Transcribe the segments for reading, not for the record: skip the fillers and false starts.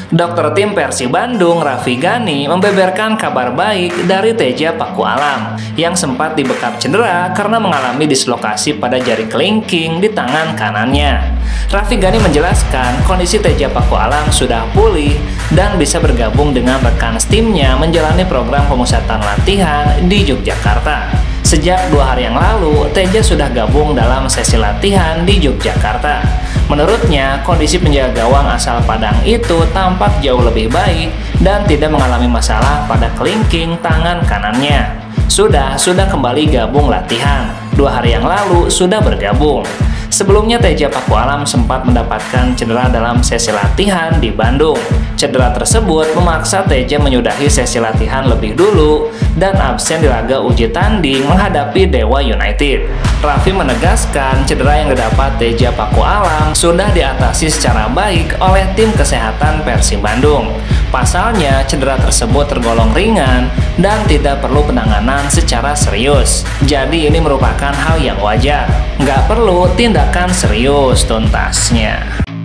Dokter tim Persib Bandung, Raffi Ghani, membeberkan kabar baik dari Teja Pakualam yang sempat dibekap cedera karena mengalami dislokasi pada jari kelingking di tangan kanannya. Raffi Ghani menjelaskan kondisi Teja Pakualam sudah pulih dan bisa bergabung dengan rekan timnya menjalani program pemusatan latihan di Yogyakarta. Sejak 2 hari yang lalu, Teja sudah gabung dalam sesi latihan di Yogyakarta. Menurutnya, kondisi penjaga gawang asal Padang itu tampak jauh lebih baik dan tidak mengalami masalah pada kelingking tangan kanannya. Sudah kembali gabung latihan. 2 hari yang lalu sudah bergabung. Sebelumnya Teja Pakualam sempat mendapatkan cedera dalam sesi latihan di Bandung. Cedera tersebut memaksa Teja menyudahi sesi latihan lebih dulu dan absen di laga uji tanding menghadapi Dewa United. Raffi menegaskan cedera yang didapat Teja Pakualam sudah diatasi secara baik oleh tim kesehatan Persib Bandung. Pasalnya, cedera tersebut tergolong ringan dan tidak perlu penanganan secara serius. Jadi ini merupakan hal yang wajar. Nggak perlu tindakan serius tuntasnya.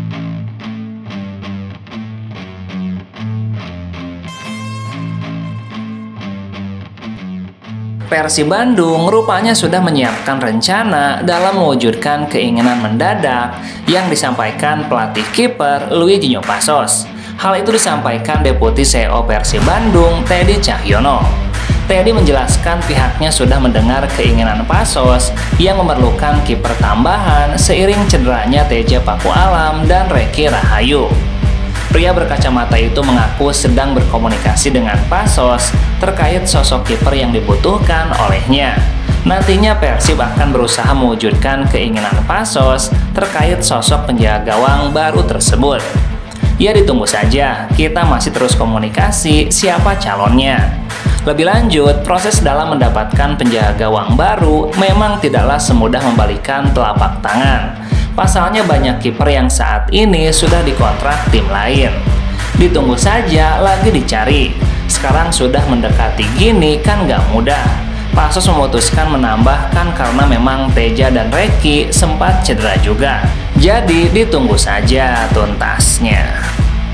Persib Bandung rupanya sudah menyiapkan rencana dalam mewujudkan keinginan mendadak yang disampaikan pelatih kiper Luigi Passos. Hal itu disampaikan Deputi CEO Persib Bandung, Teddy Cahyono. Teddy menjelaskan pihaknya sudah mendengar keinginan Passos yang memerlukan kiper tambahan seiring cederanya Teja Pakualam dan Reky Rahayu. Pria berkacamata itu mengaku sedang berkomunikasi dengan Passos terkait sosok kiper yang dibutuhkan olehnya. Nantinya Persib akan berusaha mewujudkan keinginan Passos terkait sosok penjaga gawang baru tersebut. Ya ditunggu saja, kita masih terus komunikasi siapa calonnya. Lebih lanjut, proses dalam mendapatkan penjaga gawang baru memang tidaklah semudah membalikan telapak tangan. Pasalnya banyak kiper yang saat ini sudah dikontrak tim lain. Ditunggu saja, lagi dicari. Sekarang sudah mendekati gini kan nggak mudah. Passos memutuskan menambahkan karena memang Teja dan Reky sempat cedera juga. Jadi ditunggu saja tuntasnya.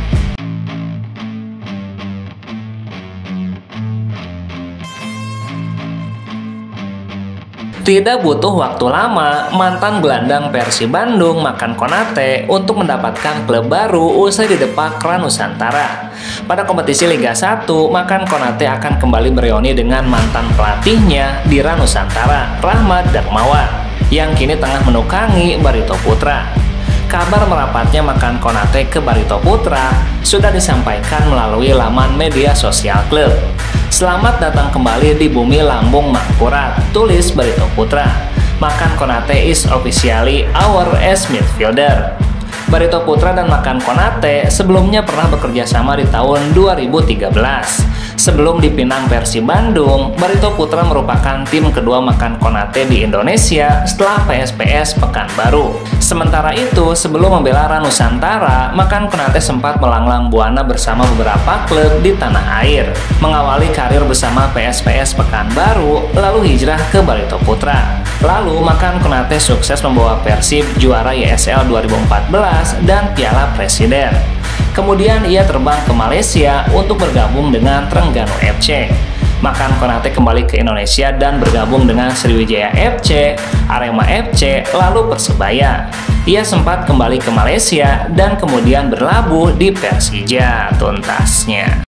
Tidak butuh waktu lama, mantan gelandang Persib Bandung Makan Konate untuk mendapatkan klub baru usai didepak Klan Nusantara. Pada kompetisi Liga 1, Makan Konate akan kembali bereuni dengan mantan pelatihnya Dira Nusantara, Rahmat Darmawan, yang kini tengah menukangi Barito Putra. Kabar merapatnya Makan Konate ke Barito Putra sudah disampaikan melalui laman media sosial klub. Selamat datang kembali di bumi lambung Mangkurat, tulis Barito Putra. Makan Konate is officially our as midfielder. Barito Putra dan Makan Konate sebelumnya pernah bekerja sama di tahun 2013. Sebelum dipinang Persib Bandung, Barito Putra merupakan tim kedua Makan Konate di Indonesia setelah PSPS Pekanbaru. Sementara itu, sebelum membela Nusantara, Makan Konate sempat melanglang buana bersama beberapa klub di tanah air. Mengawali karir bersama PSPS Pekanbaru, lalu hijrah ke Barito Putra. Lalu, Makan Konate sukses membawa Persib juara YSL 2014 dan Piala Presiden. Kemudian ia terbang ke Malaysia untuk bergabung dengan Trengganu FC. Makan Konate kembali ke Indonesia dan bergabung dengan Sriwijaya FC, Arema FC, lalu Persebaya. Ia sempat kembali ke Malaysia dan kemudian berlabuh di Persija tuntasnya.